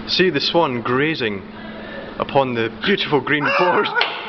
See the swan grazing upon the beautiful green forest.